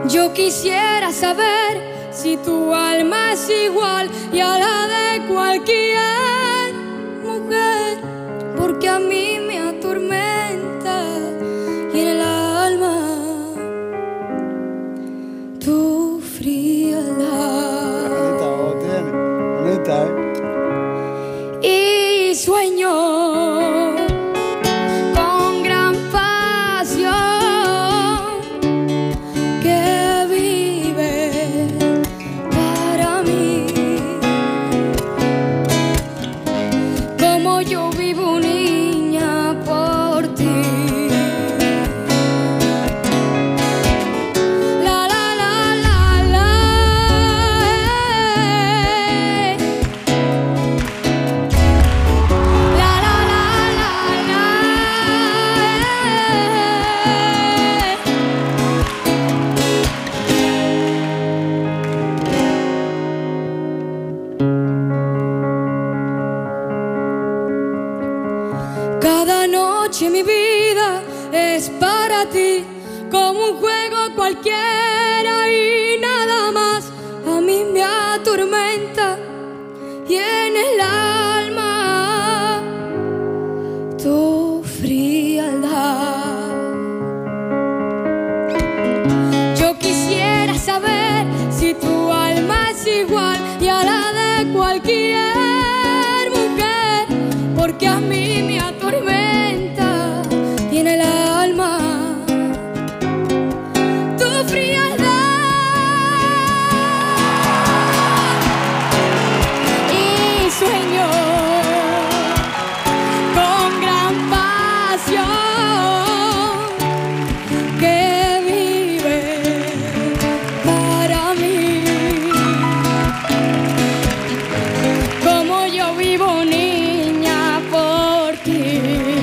Yo quisiera saber si tu alma es igual y a la de cualquier mujer, porque a mí me atormenta y en el alma tu frialdad. Bonita voz tiene, bonita, Y sueño con gran pasión que vive para mí, como yo vivo, niña, por ti. La la la la la. La la la la la. Cada noche mi vida es para ti, como un juego cualquiera y nada más. A mí me atormenta y en el alma tu frialdad. Yo quisiera saber si tu alma es igual y a la de cualquier mujer, porque a mí me atormenta y en el alma tu frialdad. Y sueño con gran pasión que vive para mí, como yo vivo, niña, por ti.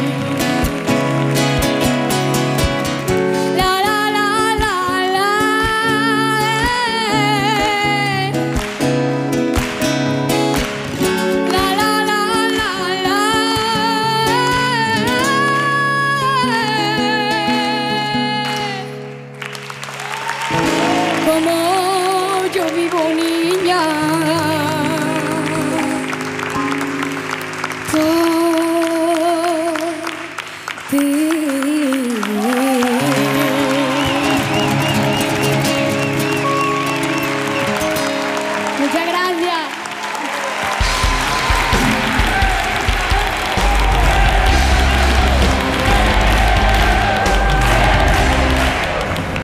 La la la la la. La la la la la. Como yo vivo,